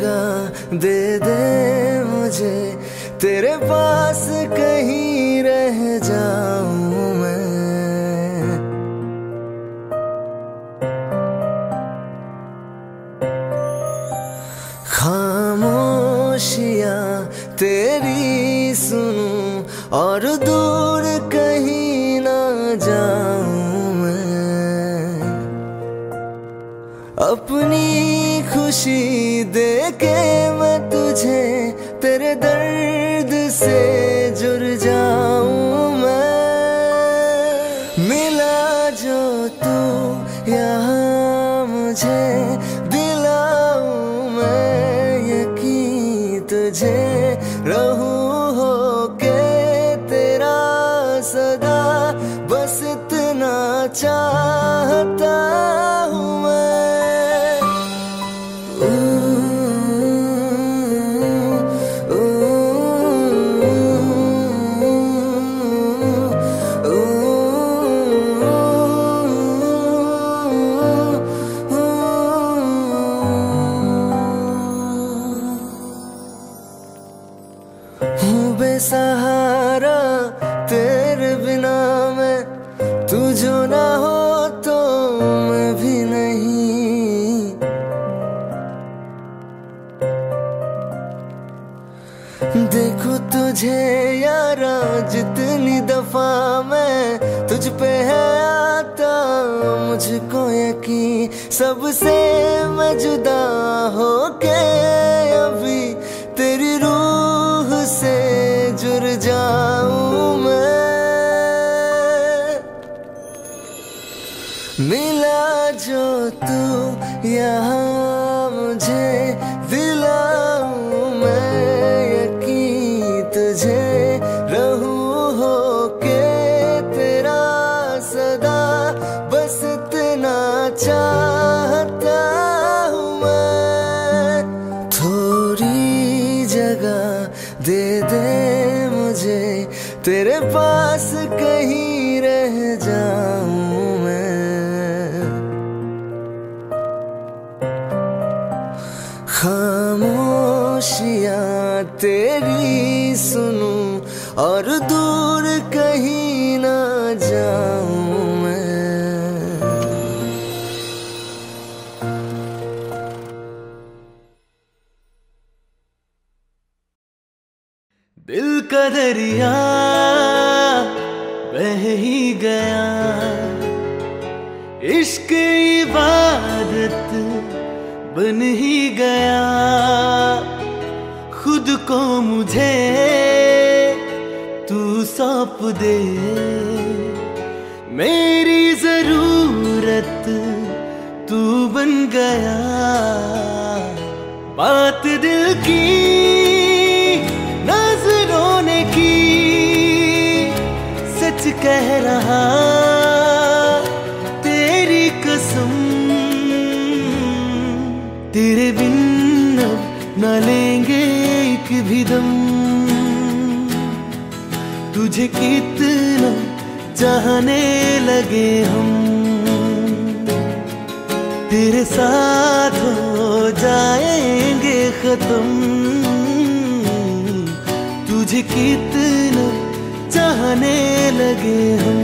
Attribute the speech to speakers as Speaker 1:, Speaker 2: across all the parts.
Speaker 1: जगह दे दे मुझे, तेरे पास कहीं रह जाऊं मैं। खामोशियां तेरी सुनूं और दूर कहीं ना जाऊं मैं। अपनी खुशी दे के मैं तुझे तेरे दर्द से जुड़ जाऊं मैं। मिला जो तू यहाँ मुझे, दिलाऊं मैं यकीन तुझे, रहूं होके तेरा सदा, बस इतना चाहता हूँ मैं। हूँ बेसहारा तेरे बिना मैं, तू जो ना हो तो मैं भी नहीं। देखो तुझे यारा जितनी दफा मैं तुझ पे है आता, मुझको यकीन सबसे मैं जुदा होके अभी तेरी रूह से जुड़ जाऊं मैं। मिला जो तू यहाँ मुझे, दिलाऊं मैं यकीन तुझे, रहूं होके तेरा सदा, बस इतना चाहता हूँ मैं। थोड़ी जगह दे दे मुझे, तेरे पास कहीं रह जाऊं मैं। खामोशियां तेरी सुनूं और दूर कहीं ना जाऊं मैं। दिल का दरिया बह ही गया, इश्क इबादत बन ही गया। खुद को मुझे तू सौंप दे, मेरी जरूरत तू बन गया। बात दिल की नजरों ने की, सच कह रहा तेरी कसम। तेरे बिन अब न लेंगे एक भी दम, तुझे कितना चाहने लगे हम। तेरे साथ हो जाएंगे खत्म, तुझे कितना चाहने लगे हम।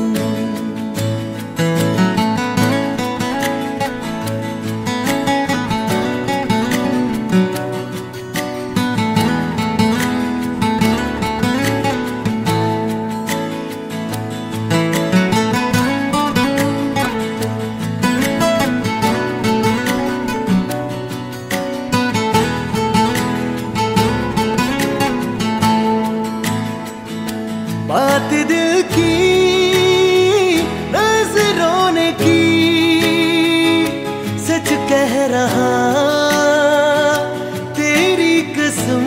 Speaker 1: बात दिल की नजरों ने की, सच कह रहा तेरी कसम।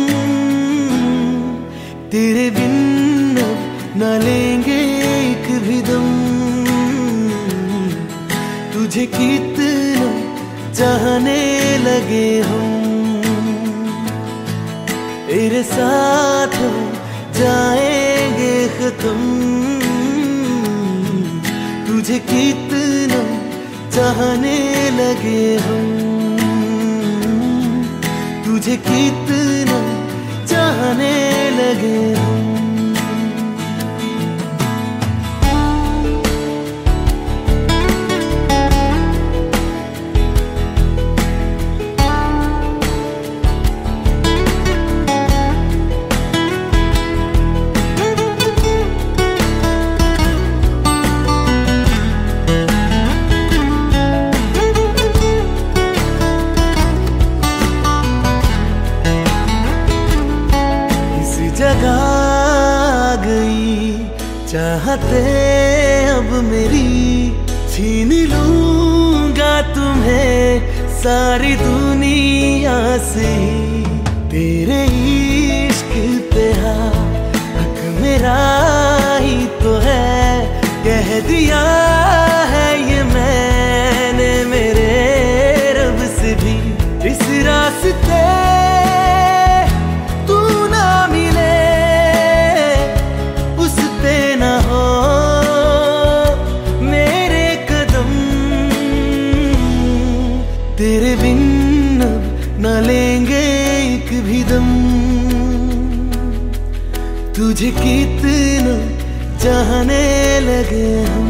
Speaker 1: तेरे बिन अब न लेंगे एक भी दम, तुझे कितना चाहने लगे हम। तेरे साथ जाएंगे खत्म, तुझे कितना चाहने लगे हम। तुझे कितना चाहने लगे हम। जगा गई चाहते अब मेरी, छीन लूंगा तुम्हें सारी दुनिया से। तेरे इश्क पे हक मेरा ही तो है, कह दिया है ये मैंने मेरे रब से भी। इस रास्ते तेरे बिन अब न लेंगे एक भी दम। तुझे कितना चाहने लगे हम,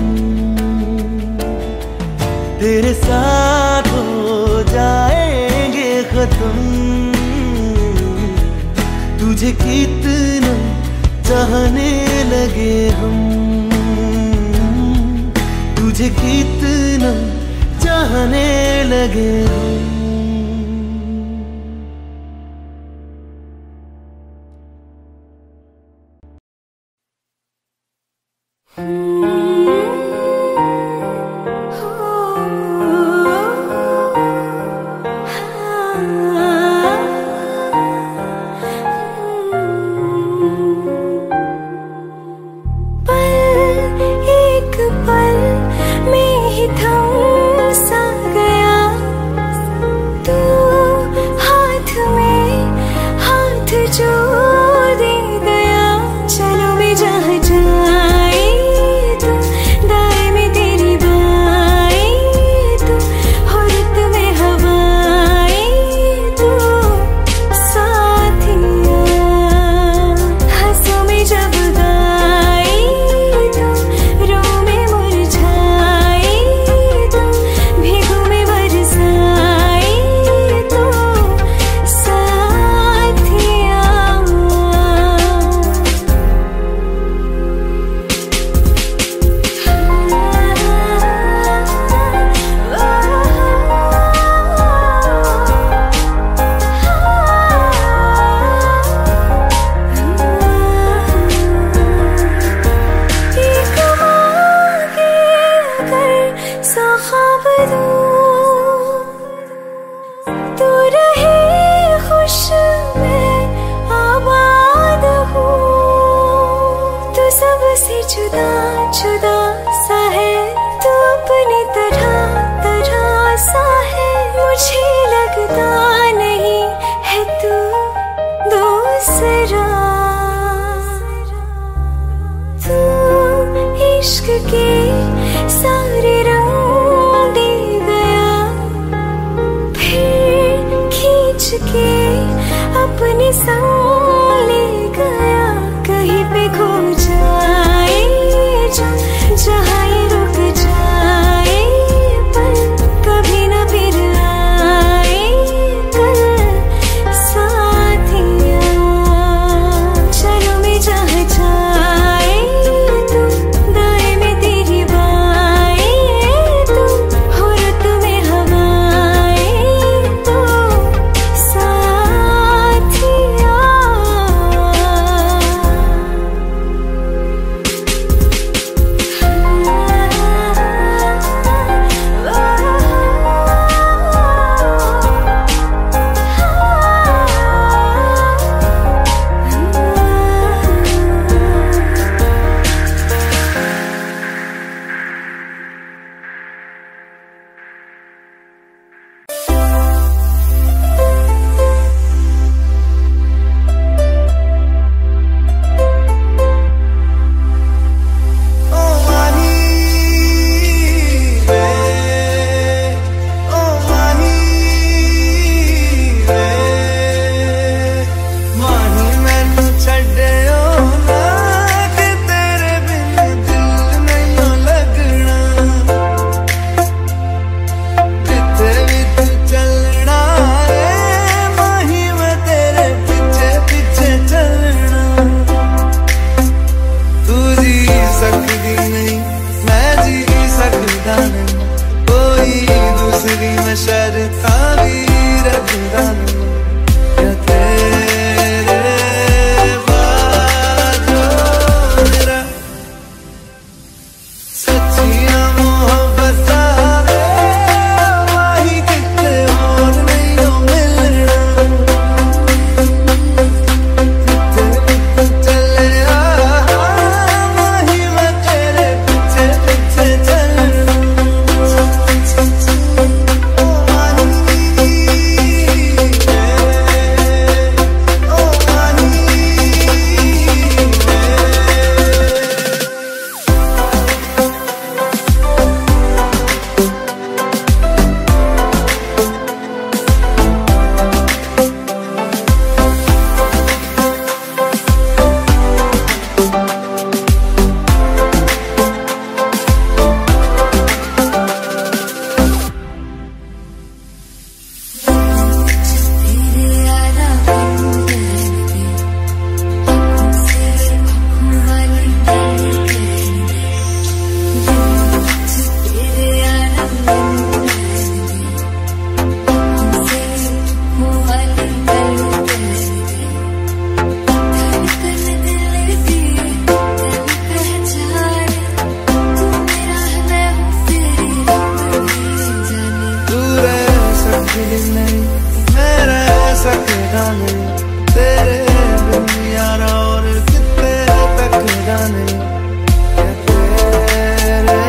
Speaker 1: तेरे साथ हो जाएंगे खत्म। तुझे कितना चाहने लगे हम, तुझे कितना चाहने लगे हम।
Speaker 2: चाहे तू दाएं में तेरी बाएं
Speaker 1: सच्चियां मोहब्बत माही किते और नहीं हो मिलना चले माही मैं तेरे पीछे पीछे चलना तेरे बिन यारा और कितने तक जाने तेरे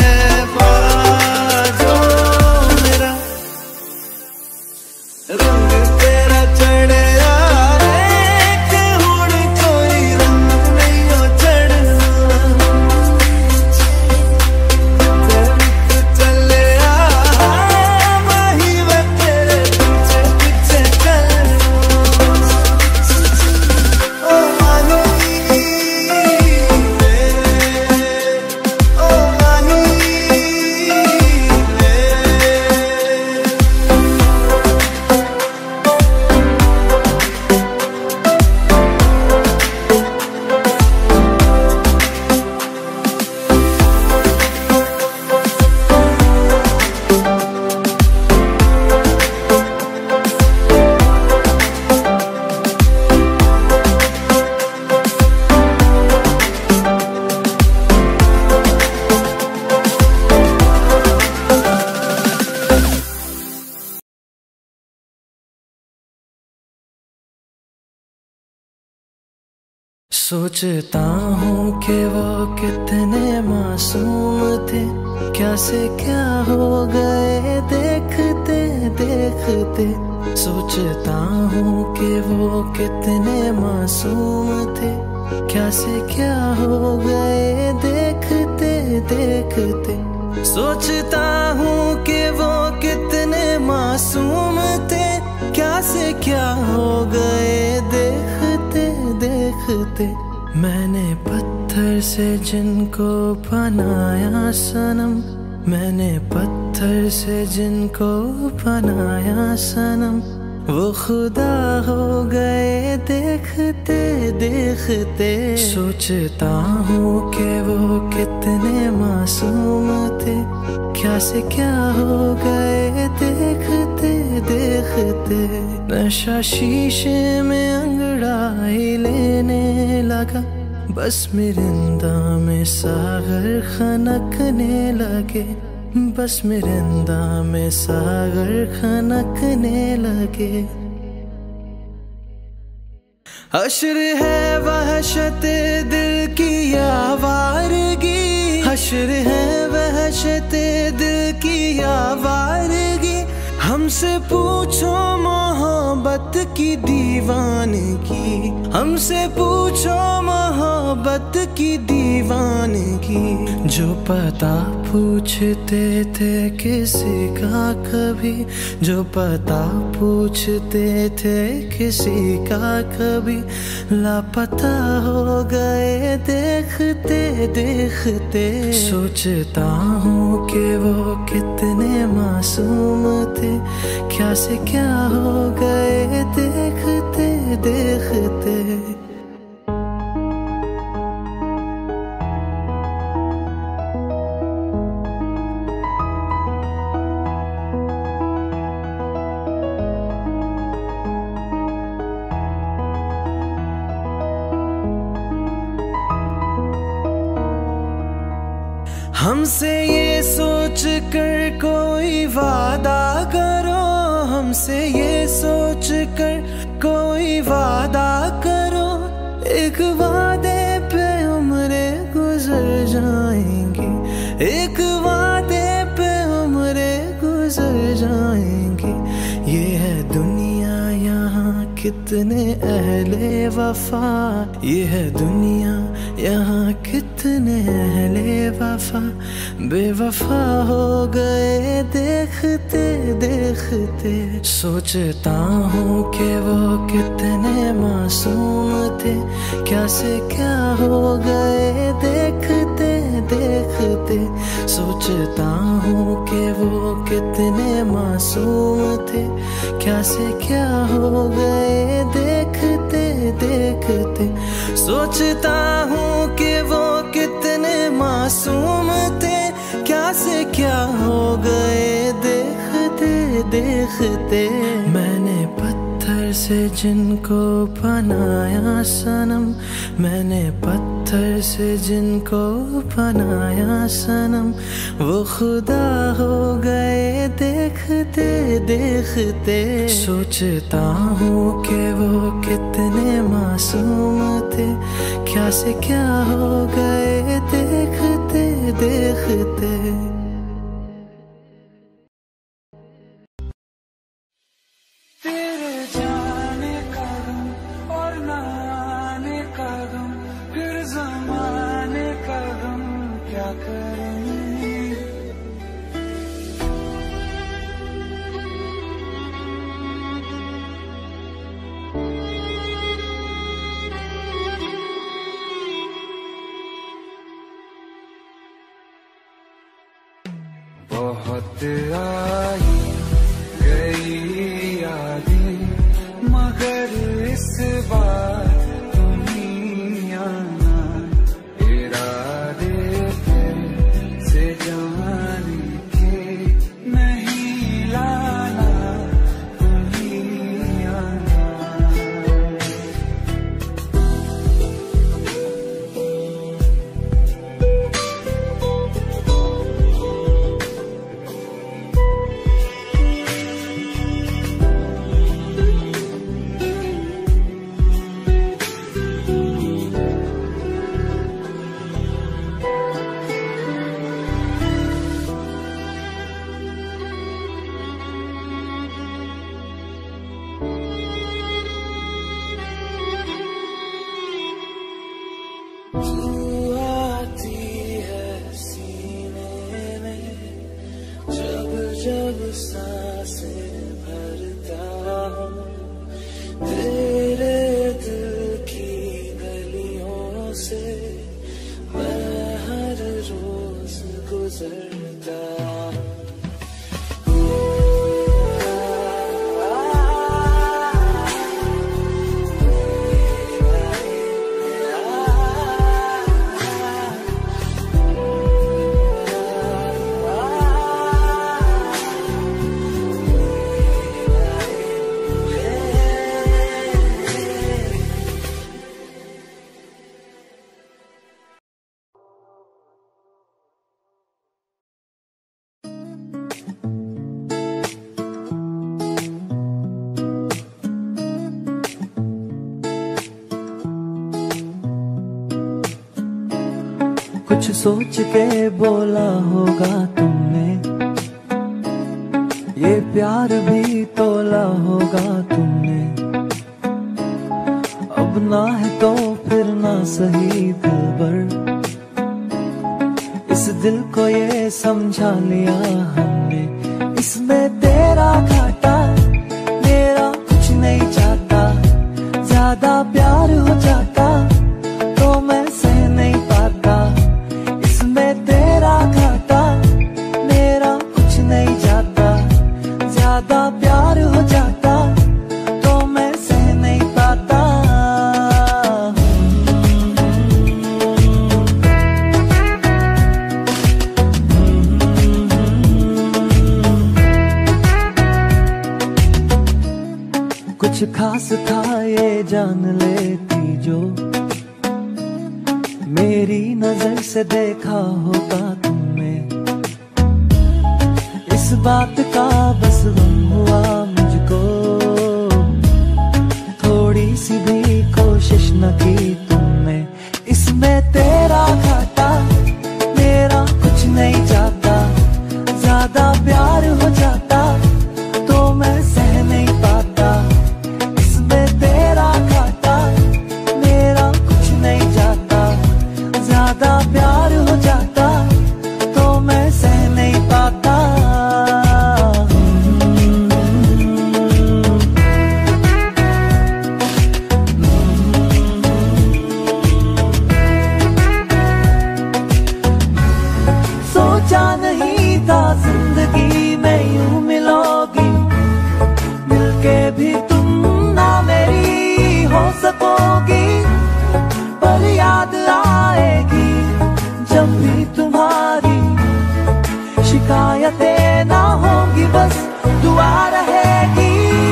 Speaker 1: बाजो मेरा रंग तेरा चढ़े कि हुड़ कोई रंग नहीं हो चढ़ना चले माही मैं तेरे पीछे पीछे चलना सोचता हूँ कि वो कितने मासूम थे, क्या से क्या हो गए देखते देखते। सोचता हूँ कि वो कितने मासूम थे, क्या से क्या हो गए देखते देखते। सोचता हूँ कि वो कितने मासूम थे, क्या से क्या हो गए देखते देखते। मैंने पत्थर से जिनको बनाया सनम, मैंने पत्थर से जिनको बनाया सनम, वो खुदा हो गए देखते देखते। सोचता हूँ कि वो कितने मासूम थे, क्या से क्या हो गए देखते देखते। नशा शीशे में अंगड़ाई लेने लगा, बस मिरिंदा में सागर खनकने लगे, बस मिरिंदा में सागर खनकने लगे। हश्र है वहशत दिल की आवारगी, हश्र है वहशत दिल की आवारगी। हमसे पूछो मोहब्बत की दीवानगी, हमसे पूछो मोहब्बत की दीवानगी। जो पता पूछते थे किसी का कभी, जो पता पूछते थे किसी का कभी, लापता हो गए देखते देखते। सोचता हूँ कि वो कितने मासूम थे, क्या से क्या हो गए देखते देखते। हमसे ये सोच कर कोई वादा करो, हमसे ये सोच कर कोई वादा करो, एक वादे पे उम्रें गुजर जाएंगी, एक वादे पे उम्रें गुजर जाएंगी। ये है दुनिया यहाँ कितने अहले वफा, ये है दुनिया यहाँ कितने अहले वफा, बेवफा हो गए देखते देखते। सोचता हूँ कि वो कितने मासूम थे, क्या से क्या हो गए देखते देखते। सोचता हूँ कि वो कितने मासूम थे, क्या से क्या हो गए देखते देखते। सोचता हूँ कि वो कितने मासूम थे, क्या से क्या हो गए देखते देखते। मैंने पत्थर से जिनको बनाया सनम, मैंने पत्थर से जिनको बनाया सनम, वो खुदा हो गए देखते देखते। सोचता हूँ कि वो कितने मासूम थे, क्या से क्या हो गए देखते देखते।
Speaker 2: बहुत आई गई यादें, मगर इस बार तुम ही आना, इरादे से जाने के नहीं लाना, तुम ही आना।
Speaker 1: जब सांसें भरता हूँ तेरे दिल की गलियों से, मैं हर रोज गुजरता हूँ।
Speaker 3: कुछ सोच के बोला होगा तुमने, ये प्यार भी तोला होगा तुमने। अब ना है तो फिर ना सही दिलबर, इस दिल को ये समझा लिया हमने। इसमें तेरा घाटा मेरा कुछ नहीं चाहता, ज्यादा प्यार हो जाता तो मैं सह नहीं पाता। इसमें तेरा घाटा मेरा कुछ नहीं जाता, ज्यादा प्यार हो जाता तो मैं सह नहीं पाता। कुछ खास था ये जान लेती जो, मेरी नजर से देखा होगा तुमने। में। इस बात का बस गम हुआ मुझको, थोड़ी सी भी कोशिश न की तुमने। इसमें तेरा घाटा मेरा कुछ नहीं जाता, ज्यादा प्यार हो जाता तो मैं सह नहीं पाता। इसमें तेरा घाटा मेरा कुछ नहीं जाता, ज्यादा प्यार हो जाता तो मैं सह नहीं पाता। सोचा नहीं था जिंदगी में यूं मिलोगी, मिलके भी तुम ना मेरी हो सकोगी। पर याद आएगी जब भी तुम्हारी, शिकायतें ना होंगी बस दुआ रहेगी।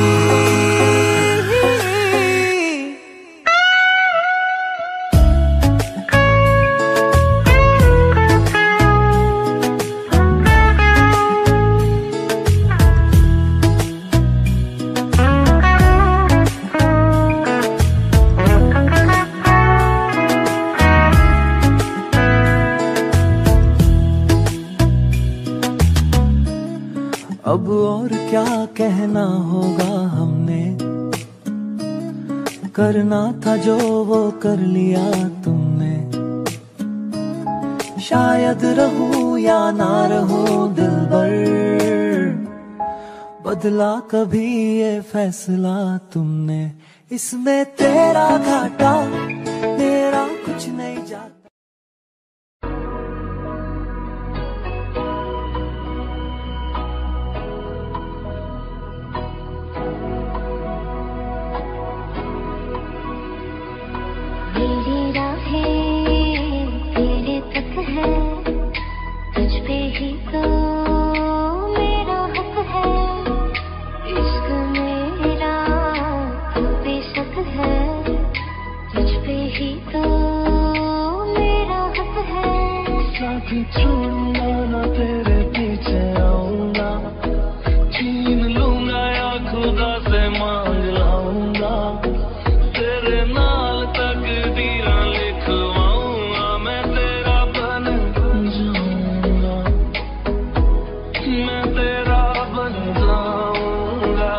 Speaker 3: अब और क्या कहना होगा हमने, करना था जो वो कर लिया तुमने। शायद रहूं या ना रहूं दिलबर, बदला कभी ये फैसला तुमने। इसमें तेरा घाटा मेरा कुछ नहीं जाता।
Speaker 4: मेरी राहें तेरे तक है, तुझ पे ही तो मेरा हक है। इश्क मेरा तू बेशक है, तुझ पे ही तो मेरा हक है।
Speaker 3: साथ छोड़ूंगा ना तेरे पीछे आऊंगा, छीन लूंगा या खुदा से मांग लाऊंगा। तेरे नाल तकदीरां लिखवाऊंगा, मैं तेरा बन जाऊंगा, मैं तेरा बन जाऊंगा।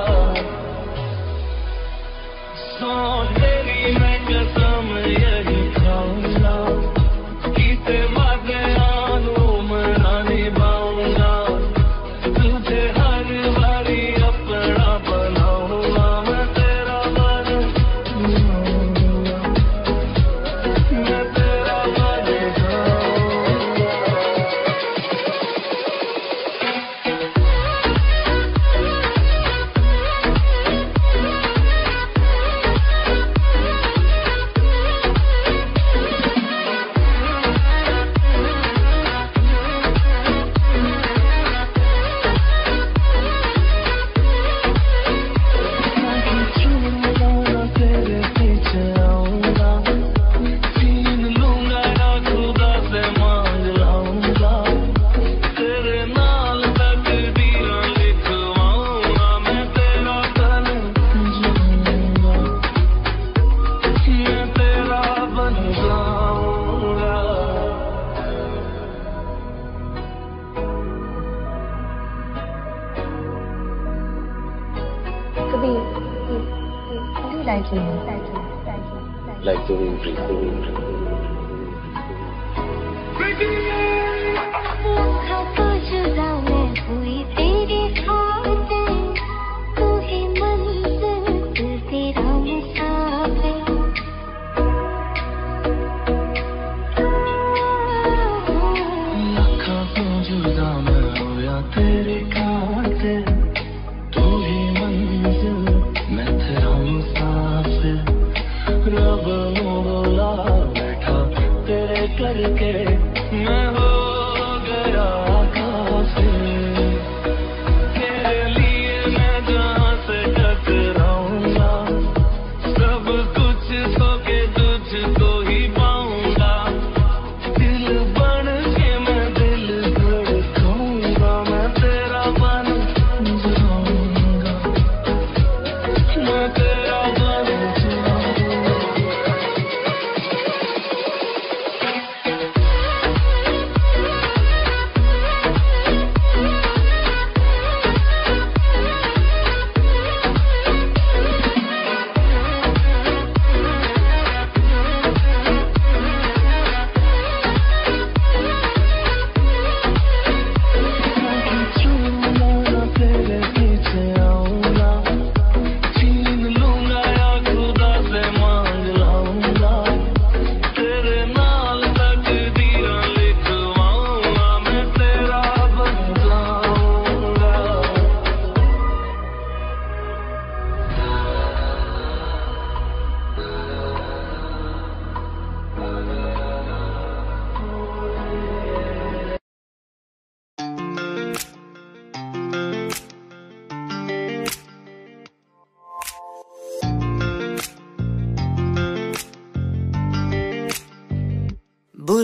Speaker 3: सौ तेरी मैं कसम यही खाऊंगा, कीते वादे आनू मना निभाऊंगा। तुझे हर बारी अपना बनाऊंगा, मैं तेरा बन जाऊंगा, मैं तेरा बन जाऊंगा। तेरे पीछे आऊंगा, छीन लूंगा या खुदा से मांग लाऊंगा। तेरे नाल तकदीरां लिखवाऊंगा, मैं तेरा बन जाऊंगा, मैं तेरा बन जाऊंगा।
Speaker 4: कभी like you
Speaker 5: like the wind.
Speaker 4: था तो जुदा मैं हुई तेरी खातिर, तू ही मंजिल तेरा मुसाफिर।
Speaker 3: लखा तो जुदा मैं होया तेरे खातिर, तू ही मंजिल मैं तेरा मुसाफिर। रब नू बुला बैठा तेरे करके मैं हो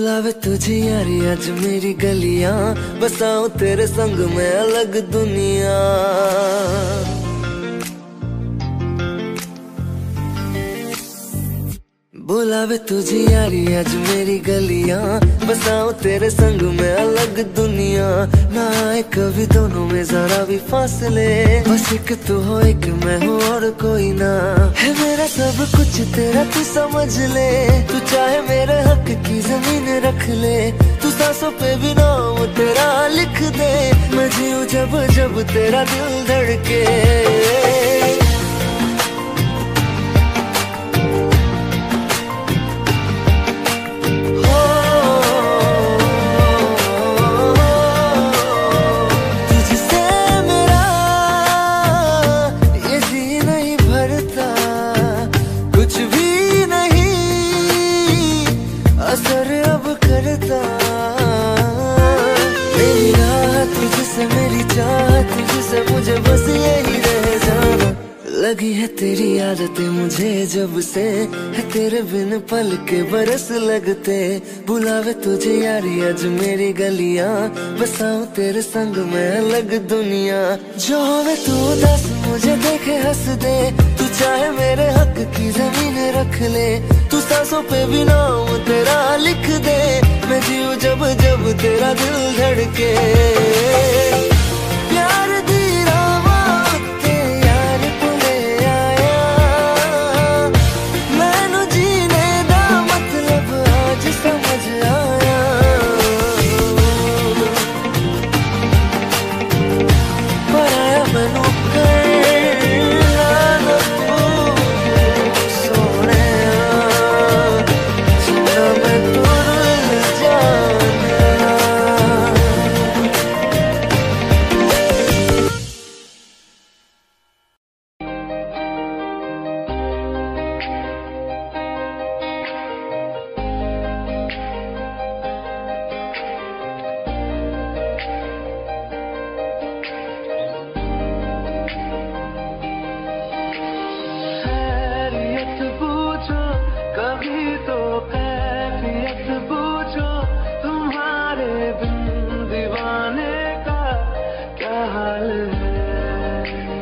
Speaker 3: बुलावे तुझे यारी आज मेरी गलियां, बसाऊं तेरे संग में अलग दुनिया। बुलावे तुझे यारी आज मेरी गलियां, बसाऊं तेरे संग में अलग दुनिया। ना आए कभी दोनों में जरा भी फासले, बस एक तू हो एक मैं हूँ और कोई ना। है मेरा सब कुछ तेरा तू समझ ले, तू चाहे मेरे हक की जमीन रख ले। तू सांसों पे भी नाम तेरा लिख दे, मैं जीऊं जब जब तेरा दिल धड़के। मुझे बस यही रह जाना, लगी है तेरी आदतें मुझे जब से, है तेरे बिन पल के बरस लगते। बुलावे तुझे यारी आज मेरी गलियां, बसाऊं तेरे संग में अलग दुनिया। जो होवे तू उदास मुझे देखे हंस दे, तू चाहे मेरे हक की जमीन रख ले। तू सांसों पे भी नाम तेरा लिख दे, मैं जीऊं जब जब तेरा दिल धड़के। प्यार दी रावां ते यार तुले आया, मैनू जीने दा मतलब आज समझ आया। पर आया मैनू करना ना तू सोने, सोना मैं तुर जाना।
Speaker 1: खैरियत पूछो कभी तो कैफियत पूछो, तुम्हारे बिन दीवाने का क्या हाल है।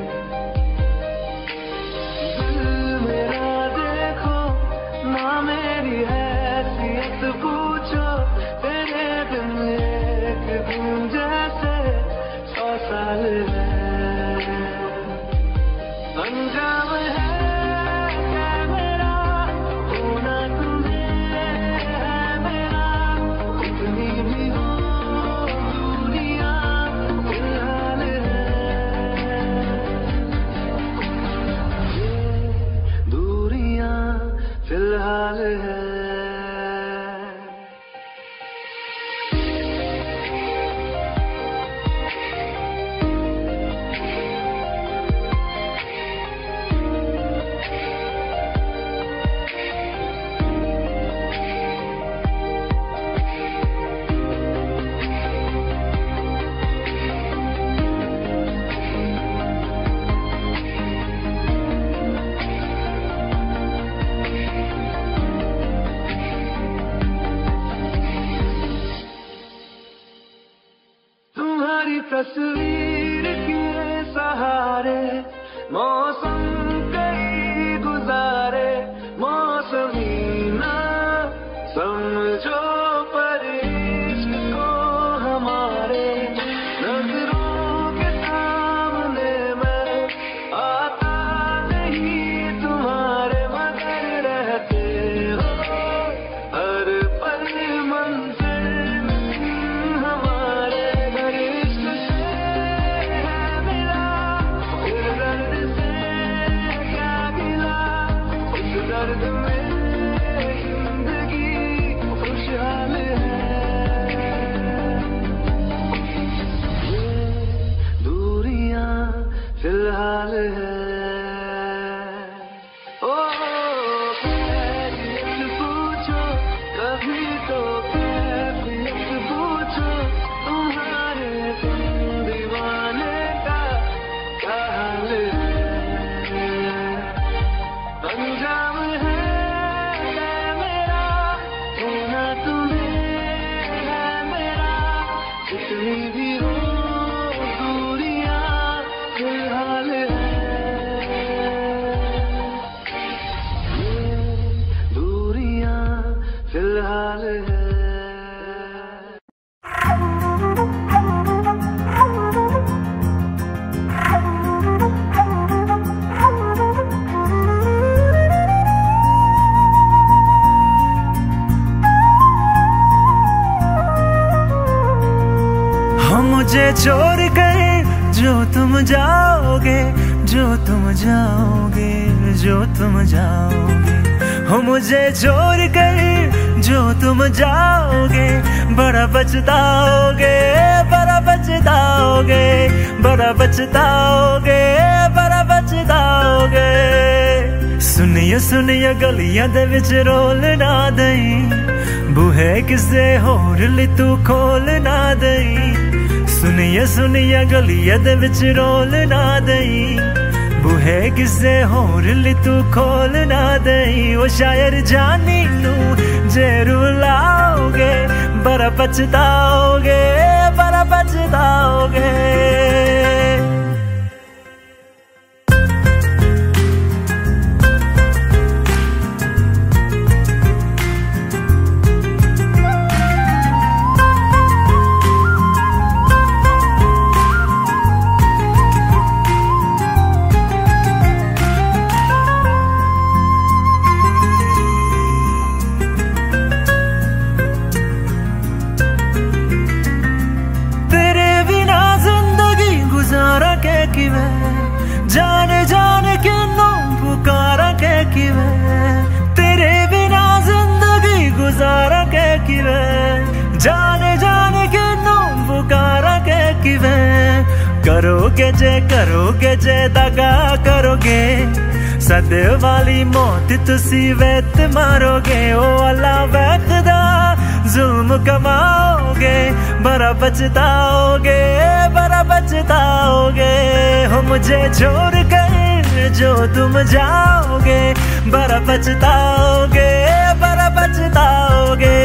Speaker 1: दिल मेरा देखो ना मेरी हैसियत पूछो, तेरे बिन एक दिन जैसे 100 साल है। अंजाम है मेरा होना तुम्हें है मेरा, कितनी भी हो दुनिया फिलहाल है। ये दूरियां फिलहाल है। तुम्हारी तस्वीर के सहारे मौसम कई गुजारे, मौसमी ना समझो पर इश्क को हमारे। नजरों के सामने मैं आता नहीं तुम्हारे, मगर रहते हो हर पल मंजिल हमारे। घर इश्क से है मिला, फिर दर्द से कितनी भी हो दूरियां फिलहाल दूरियां फिलहाल है। मुझे छोड़ कर जो तुम जाओगे, जो तुम जाओगे, जो तुम जाओगे, हो मुझे छोड़ कर जो तुम जाओगे, बड़ा पछताओगे, बड़ा पछताओगे, बड़ा पछताओगे, बड़ा पछताओगे। सुनिए सुनिए गलियां दे विच रोल ना दई, बूहे किसे होर ली तू खोल ना दई। सुनिए सुनिए गलियां दे विच रोल ना दई, बूहे किसे होर ली तू खोल ना दई। ओ शायर जानी नू जे रुलाओगे, बड़ा पछताओगे, बड़ा पछताओगे। जाने जाने किन्नू पुकारा के किवे, तेरे बिना जिंदगी गुजारा के किवे। जाने जाने किन्नू पुकारा के किवे, करोगे जे दगा करोगे, सदे वाली मौत तुसी वेत मारोगे। ओ अल्लाह वैखदा जुल्म कमाओगे, बड़ा पछताओगे, बड़ा पछताओगे। हो मुझे छोड़ कर जो तुम जाओगे, बड़ा पछताओगे, बड़ा पछताओगे।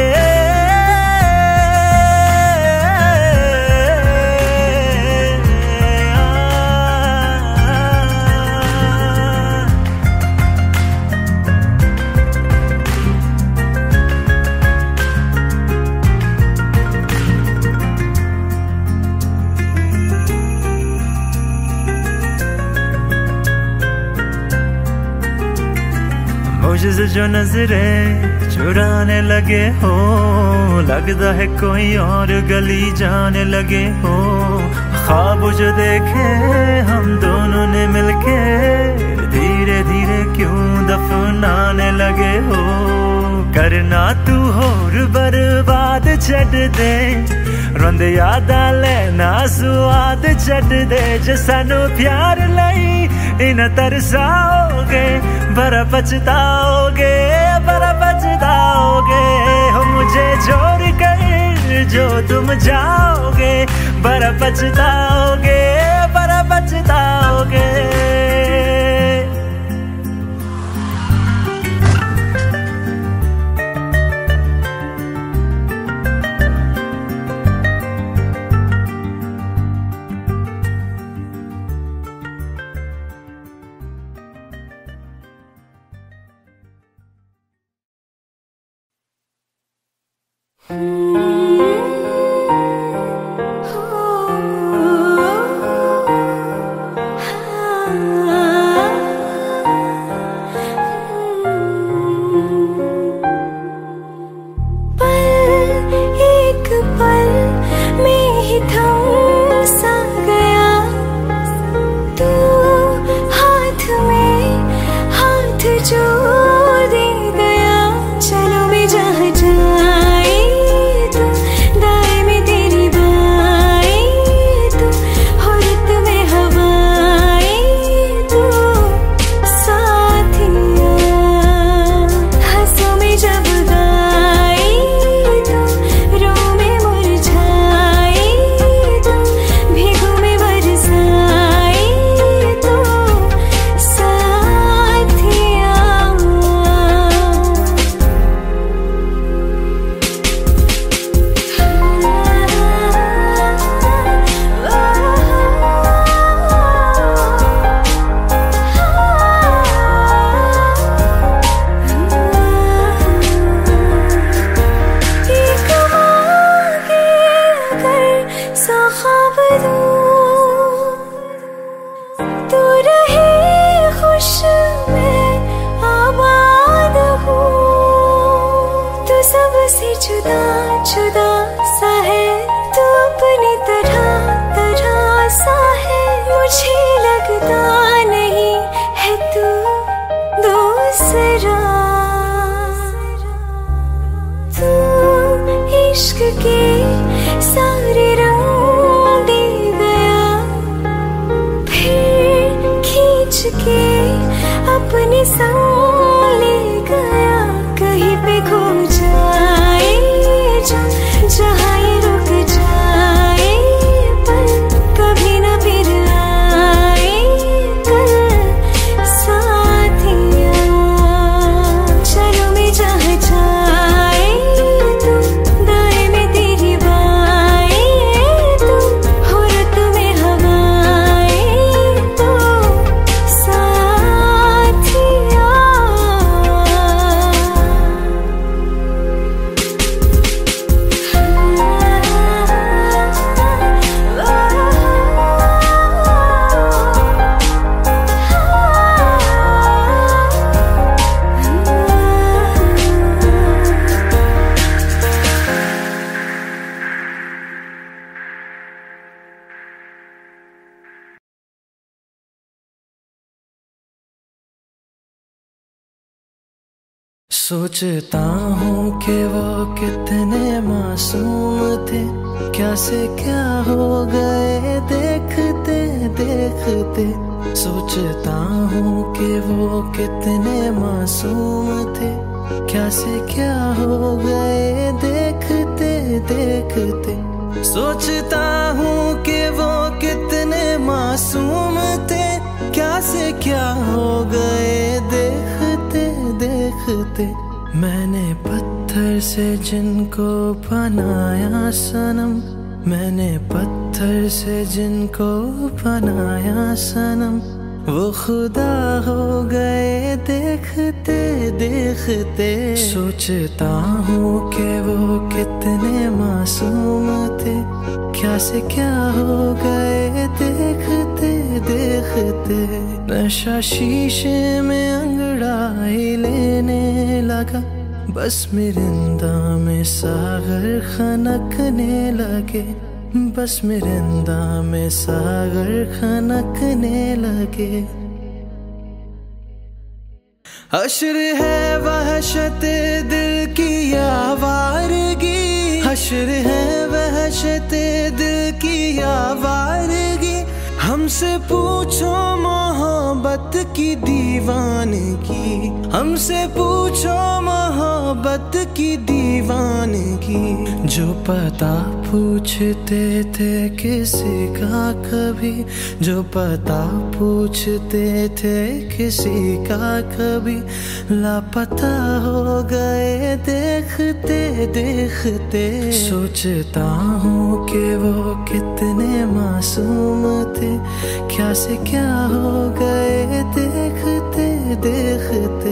Speaker 1: मुझसे जो नजरे चुराने लगे हो, लगता है कोई और गली जाने लगे हो। ख्वाब जो देखे हम दोनों ने मिलके, धीरे धीरे क्यों दफनाने लगे हो। करना तू होर बर्बाद छड़ दे, रोंद यादा लेना स्वाद छड़ दे। जे सानू प्यार लई इन तरसाओगे, बड़ा पछताओगे, बड़ा पछताओगे। हो मुझे छोड़ कर जो तुम जाओगे, बड़ा पछताओगे, बड़ा पछताओगे।
Speaker 6: Oh संग ले गया, कहीं पे खो जाए जहाँ ये रुक जाए, पर कभी न फिर आए कल साथिया। चलो मैं जहाँ जाए तू, दाएं में तेरी बाएं तू, हो रत में हवाएं तो साथिया।
Speaker 3: सोचता हूँ कि वो कितने मासूम थे, क्या से क्या हो गए देखते देखते। सोचता हूँ कि वो कितने मासूम थे, क्या से क्या हो गए देखते देखते। सोचता हूँ कि वो कितने मासूम थे, क्या से क्या हो गए देखते देखते। मैंने पत्थर से जिनको बनाया सनम, मैंने पत्थर से जिनको बनाया सनम, वो खुदा हो गए देखते देखते। सोचता हूँ कि वो कितने मासूम थे, क्या से क्या हो गए देखते देखते। नशा शीशे में अंगड़ाई लेने लगा, बस मिरिंदा में सागर खनकने लगे, बस मिरिंदा में सागर खनकने लगे। हश्र है वहशत दिल की आवारगी, हश्र है वहशत दिल की आवारगी। हमसे पूछो मोहब्बत की दीवानगी, हमसे पूछो मोहब्बत की दीवानगी। जो पता पूछते थे किसी का कभी, जो पता पूछते थे किसी का कभी, लापता हो गए देखते देखते। सोचता हूँ कि वो कितने मासूम थे, क्या से क्या हो गए देखते देखते।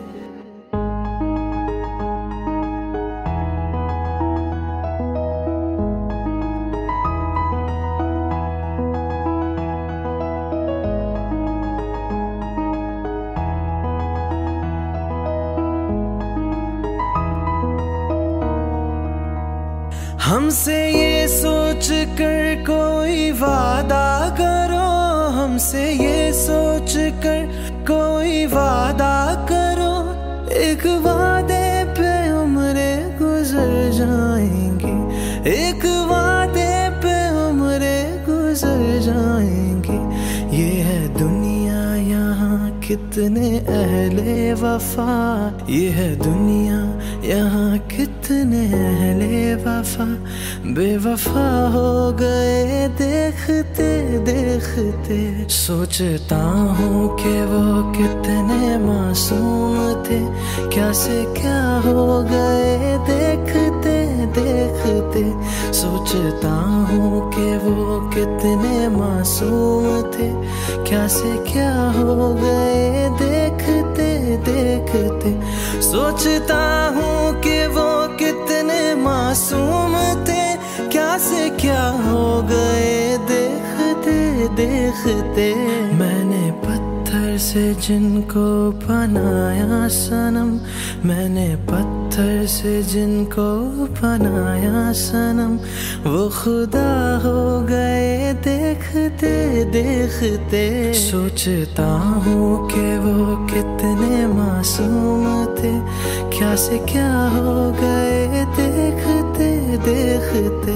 Speaker 3: हमसे ये सोच कर कोई वादा करो, हमसे ये सोच कर कोई वादा करो। एक वादे पे उम्रें गुजर जाएंगी, एक वादे पे उम्रें गुजर जाएंगी। ये है दुनिया यहाँ कितने अहले वफा, ये है दुनिया यहाँ कितने अहले वफा, बेवफा हो गए देखते देखते। सोचता हूँ कि वो कितने मासूम थे, क्या से क्या हो गए देखते देखते। सोचता हूँ कि वो कितने मासूम थे, क्या से क्या हो गए देखते देखते। सोचता हूँ कि वो कितने मासूम थे, क्या से क्या हो गए देखते देखते। मैंने पत्थर से जिनको बनाया सनम, मैंने पत्थर से जिनको बनाया सनम, वो खुदा हो गए देखते देखते। सोचता हूँ कि वो कितने मासूम थे, क्या से क्या हो गए देखते देखते।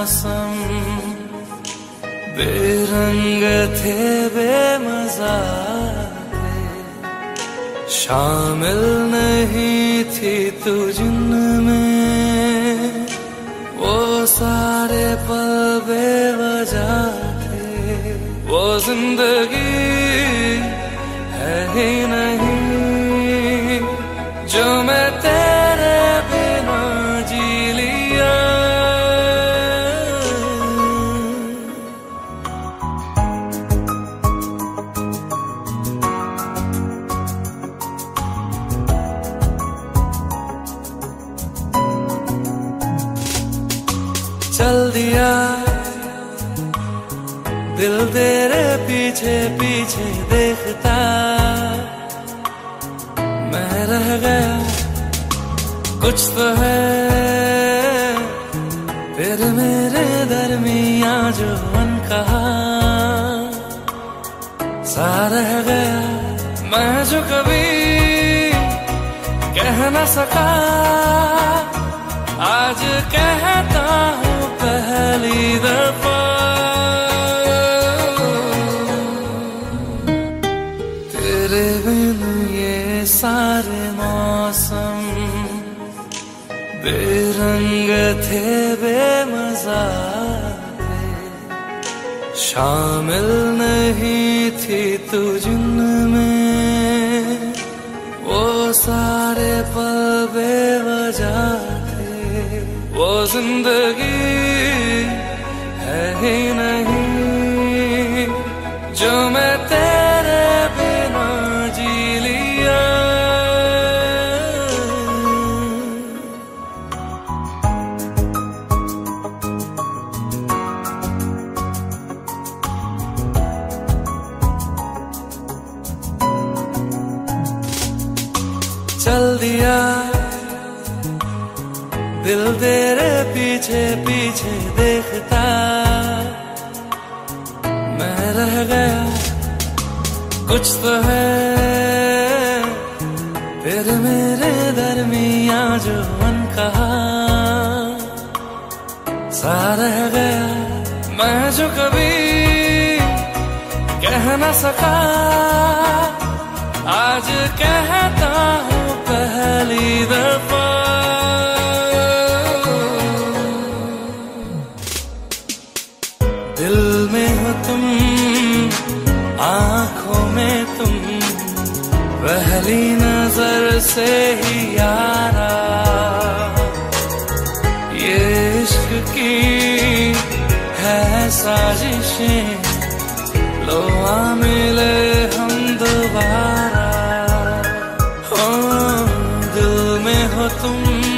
Speaker 3: मौसम बेरंग थे बेमजा थे, शामिल नहीं थी तू जिनमें, वो सारे पल बेवजह थे। वो जिंदगी है ही नहीं जो मैं तेरे बिना जी लिया। चल दिया दिल तेरे पीछे पीछे देखता, मैं रह गया कुछ तो है फिर मेरे दरमियां जो अनकहा सा रह गया। मैं जो कभी कह न सका आज कहता हूँ पहली दफा। तेरे बिन ये सारे मौसम बेरंग थे बेमजा थे, शामिल नहीं थी तू जिनमें, वो सारे पल बेवजह थे। वो जिंदगी है ही नहीं जो मैं तेरे बिना जी लिया। चल दिया दिल तेरे पीछे पीछे देखता, मैं रह गया कुछ तो है फिर मेरे दरमियां जो अनकहा सा रह गया। मैं जो कभी कह न सका आज कहता हूँ पहली दफा। दिल में हो तुम आँखों में तुम, पहली नजर से ही यारा ये इश्क की है साजिशें, लो आ मिले हम दोबारा। हो दिल में हो तुम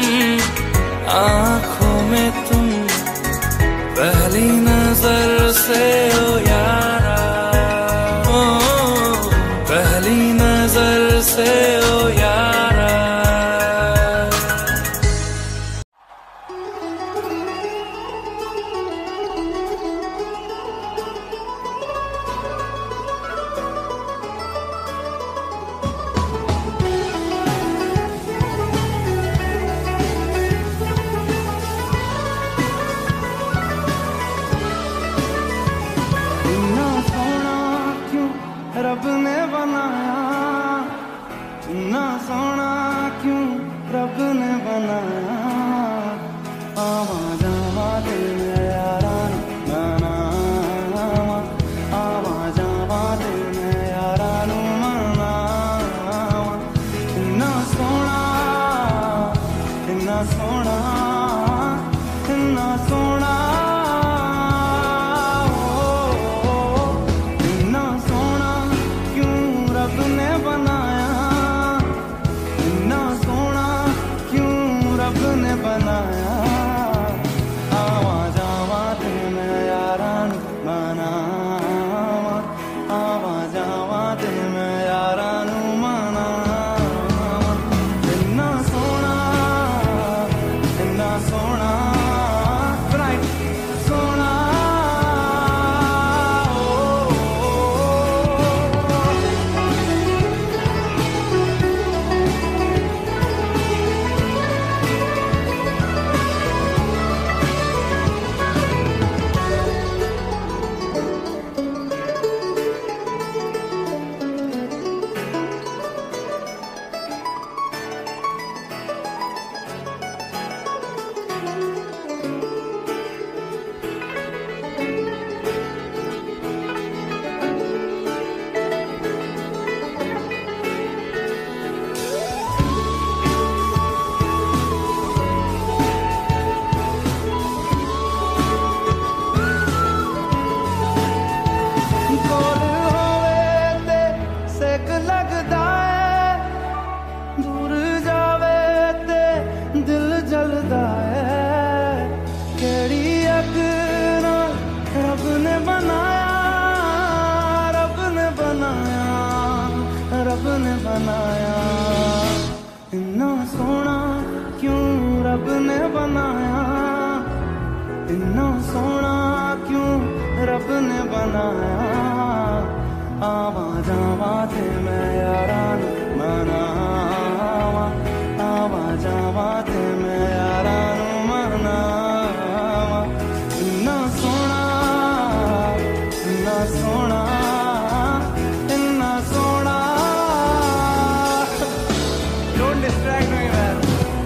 Speaker 3: आँखों में तुम, पहली नजर से ओ यारा, ओ पहली नजर से ओ यारा।
Speaker 1: बनाया आवा जावा थे मैं यारा नू मनावा आवा जावा थे मैं यारा नू मनावा इन्ना सोना इन्ना सोना इन्ना सोना डोंट डिस्ट्रैक्ट मी मैन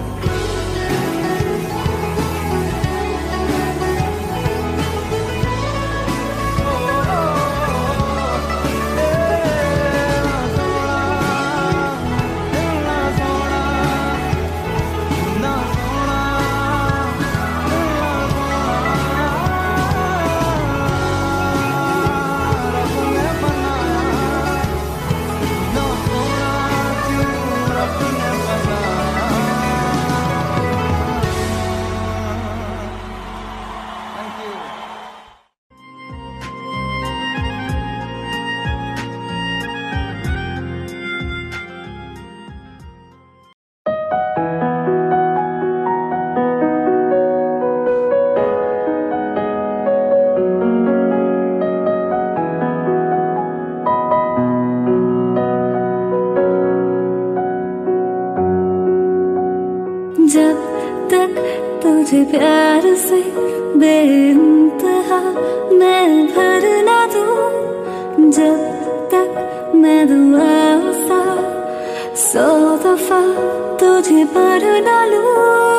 Speaker 6: जब तक तुझे प्यार से बेइंतहा मैं भर ना दूं, जब तक मैं दुआओं सा 100 दफा तुझे पर ना लूं।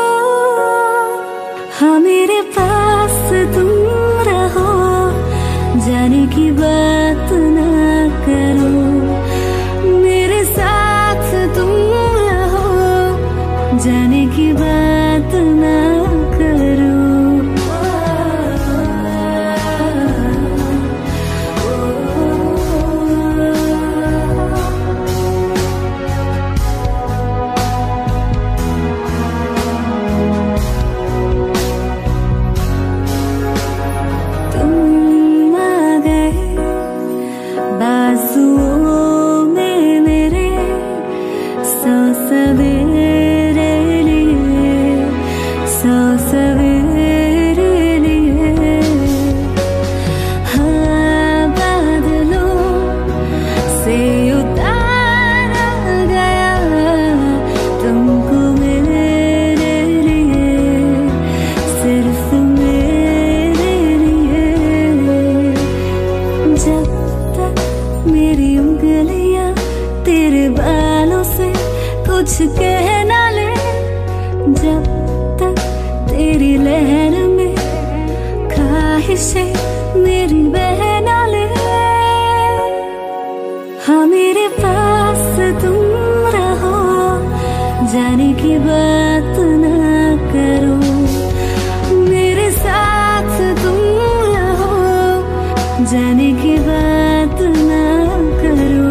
Speaker 6: हाँ मेरे पास तुम रहो, जाने की बात ना करो, मेरे साथ तुम रहो, जाने की बात ना करो। तुम आ गए बाजुओं में मेरे, 100 सवेरे लिए, 100 सवेरे लिए। हाँ बादलों से उतारा गया तुमको मेरे लिए, सिर्फ मेरे लिए। जब तक मेरी उंगलियां तेरे बालों से कुछ कह ना ले, जब तक तेरी लहर में ख्वाहिशें मेरी बह ना ले। हाँ मेरे पास तुम रहो, जाने की बात ना करो, मेरे साथ तुम रहो, जाने की बात ना करो।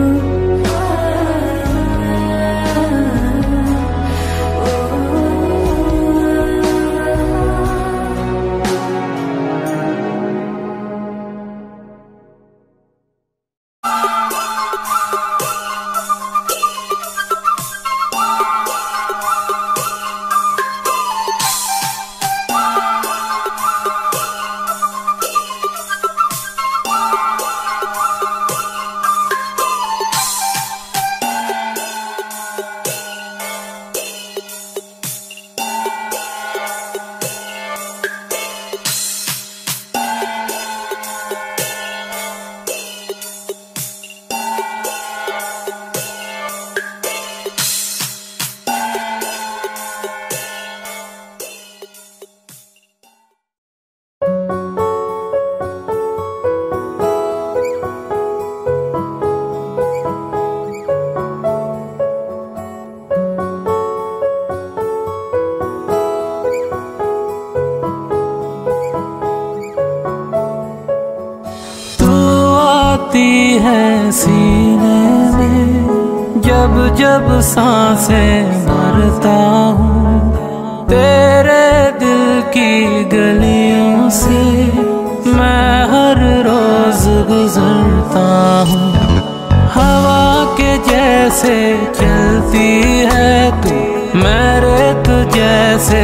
Speaker 3: है सीने में, जब जब सांसें भरता हूँ, तेरे दिल की गलियों से मैं हर रोज गुजरता हूँ। हवा के जैसे चलती है तू, मैं रेत जैसे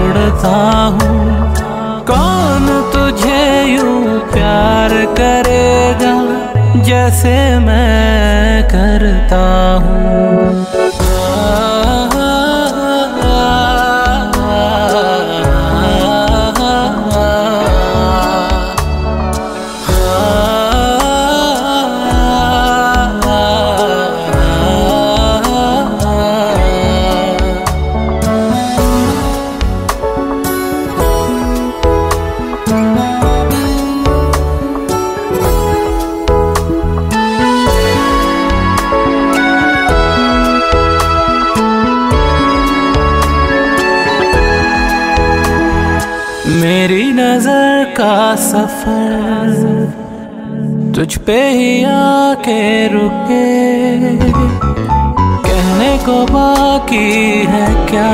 Speaker 3: उड़ता हूँ। कौन तुझे यूं प्यार करे
Speaker 1: जैसे मैं करता हूँ। मेरी नजर का सफर तुझ पे ही आके रुके, कहने को बाकी है क्या,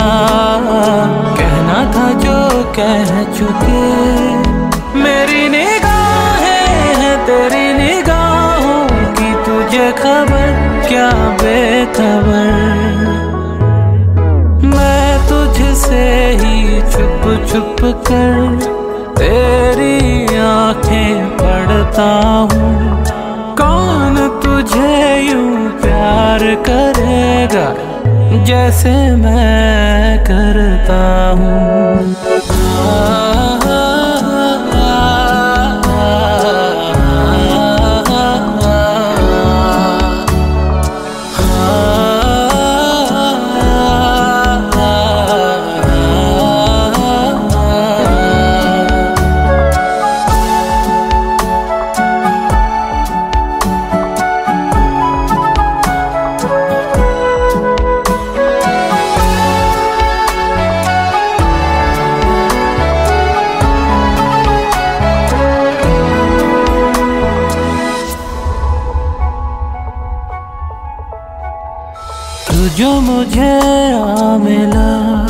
Speaker 1: कहना था जो कह चुके। मेरी निगाहें हैं तेरी निगाहों की, तुझे खबर क्या बेखबर, मैं तुझसे ही छुप छुप कर तेरी आंखें पढ़ता हूँ। कौन तुझे यूं प्यार करेगा जैसे मैं करता हूँ। जो मुझे आ मिला,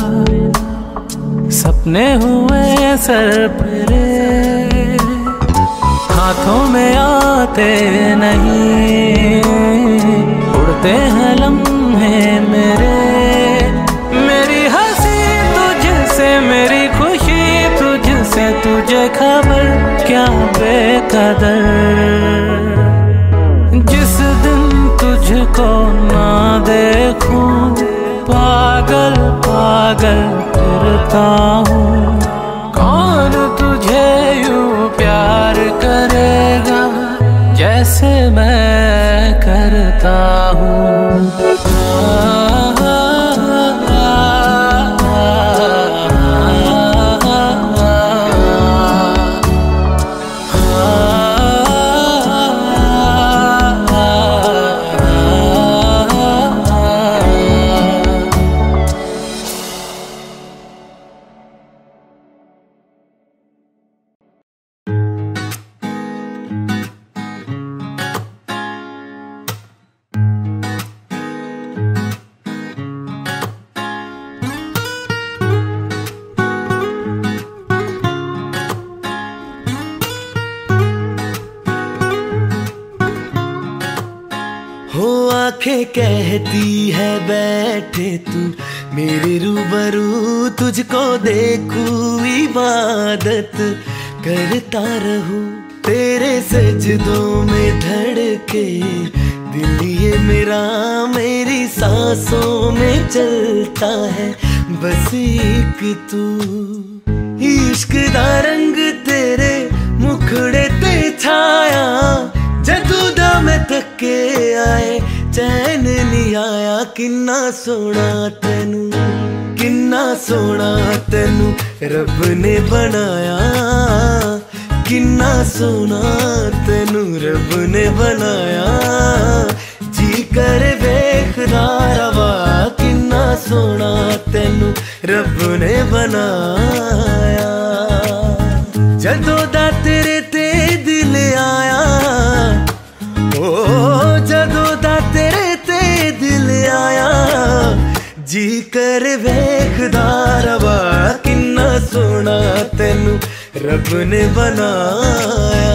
Speaker 1: सपने हुए सर फिरे, हाथों में आते नहीं, उड़ते हैं लम्हे मेरे। मेरी हंसी तुझसे मेरी खुशी तुझसे, तुझे खबर क्या बेकदर, जिस दिन तुझको ना देखूं पागल पागल फिरता हूँ। कौन तुझे यूं प्यार करेगा जैसे मैं करता हूँ।
Speaker 3: आंखें कहती है बैठे तू मेरे रूबरू, तुझको देखूं इबादत करता रहूं। तेरे सजदों में धड़के दिल ये मेरा, मेरी सांसों में चलता है बस एक तू। इश्क दा रंग तेरे मुखड़े ते छाया, जदू दा मैं थके आए चैन नहीं आया। किन्ना सोना तेनू, किन्ना सोना तेनू रब ने बनाया, किन्ना सोना तेनू रब ने बनाया। जी कर वेखदा रवा, किन्ना सोना तेनू रब ने बनाया। जदों दा तेरे ते दिल आया, ओ जदों दा तेरे ते दिल आया, जी कर वेखदा रवा, किन्ना सोना तेनू रब ने बनाया।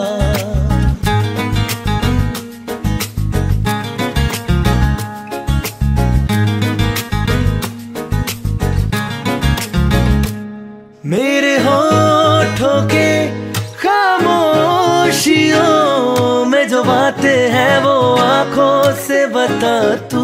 Speaker 3: मेरे होठों के खामोशियों में जो बात
Speaker 1: बातें हैं वो आंखों से बता तू।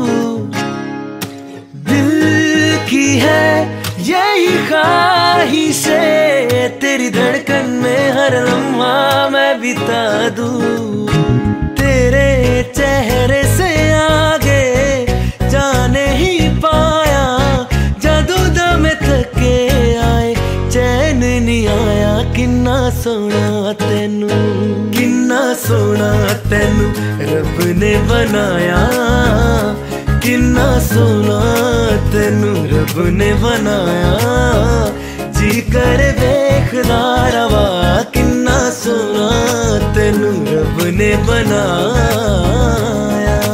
Speaker 1: दिल की है यही ख्वाहिशें, तेरी धड़कन में हर लम्हा मैं बिता दूं। तेरे चेहरे से आगे जाने ही पाया, जादू दम थके आए चैन नहीं आया। किन्ना सोना तेनू, किन्ना सोना तेनू रब ने बनाया। किन्ना सोना तेनू रब ने बनाया। जी कर देखदा रवा, किन्ना सोना तेनू रब ने बनाया।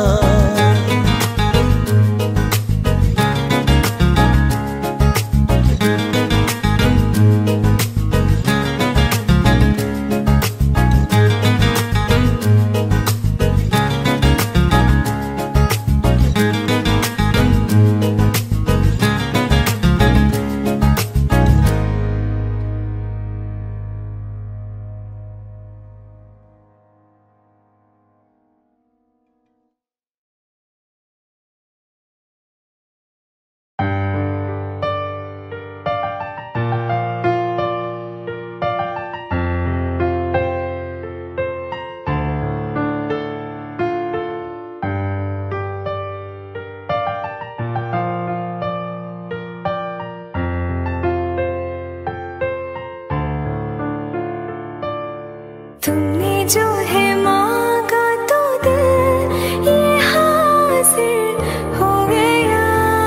Speaker 6: तुमने जो है मांगा तो दिल ये हासिल हो गया।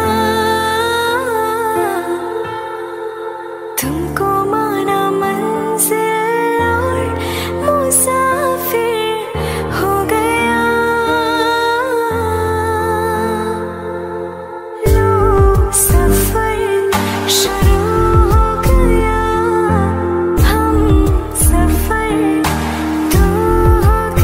Speaker 6: तुमको माना मंजिल और मुसाफिर हो गया। लो सफर शुरू हो गया, हम सफर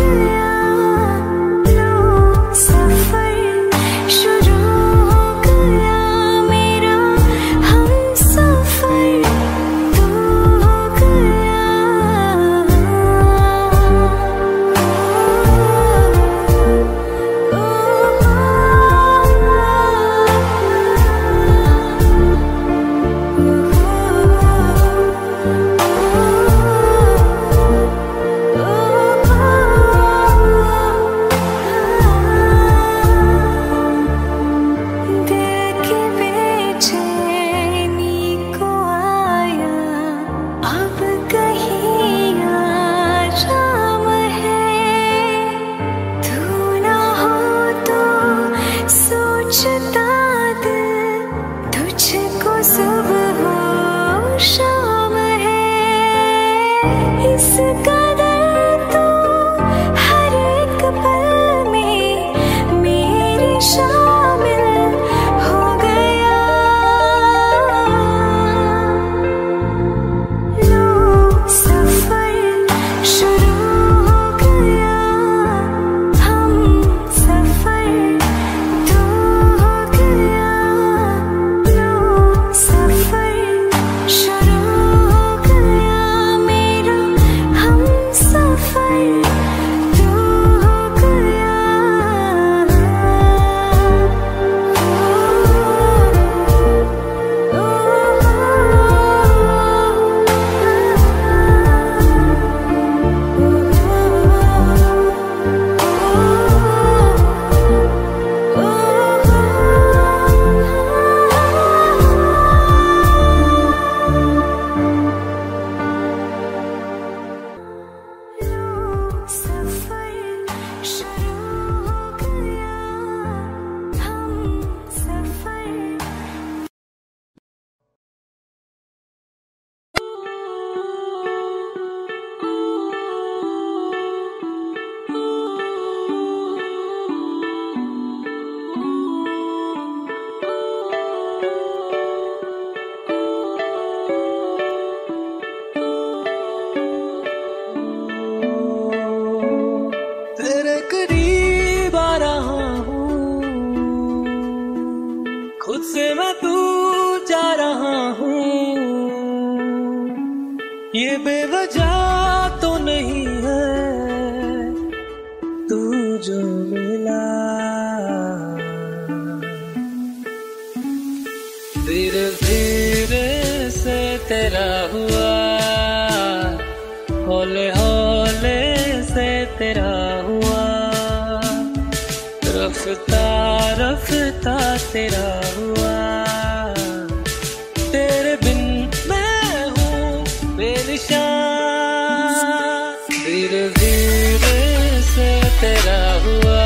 Speaker 7: हौले हौले से तेरा हुआ, रफ्ता रफ्ता तेरा हुआ। तेरे बिन मैं हूँ बेनिशान, धीरे धीरे से तेरा हुआ,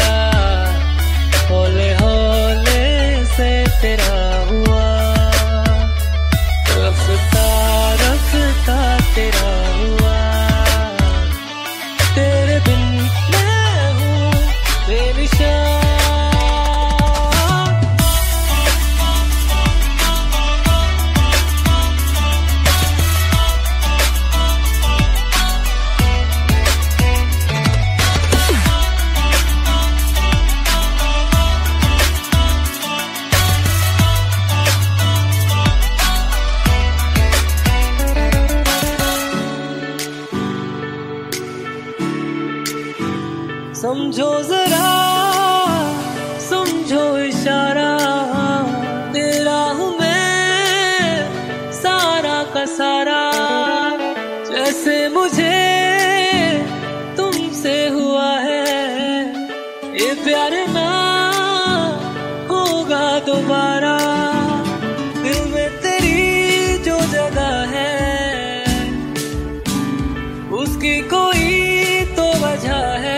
Speaker 7: हौले हौले से तेरा हुआ, रफ्ता रफ्ता तेरा हुआ। तेरे बिन मैं हूँ बेनिशान। समझो जरा समझो इशारा, तेरा हूँ मैं सारा का सारा। जैसे मुझे तुमसे हुआ है ये प्यार ना होगा दोबारा। दिल में तेरी जो जगह है उसकी कोई तो वजह है,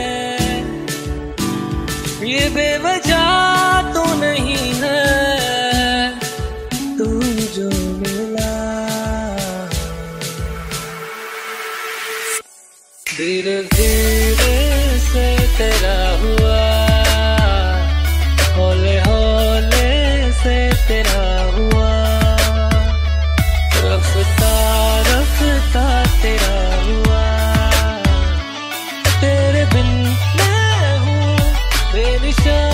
Speaker 7: ये बेवजह तो नहीं है। तू जो मिला धीरे धीरे से तेरा हुआ, हौले हौले से तेरा हुआ, रफ्ता रफ्ता तेरा हुआ। तेरे बिन मैं हूँ बेनिशान।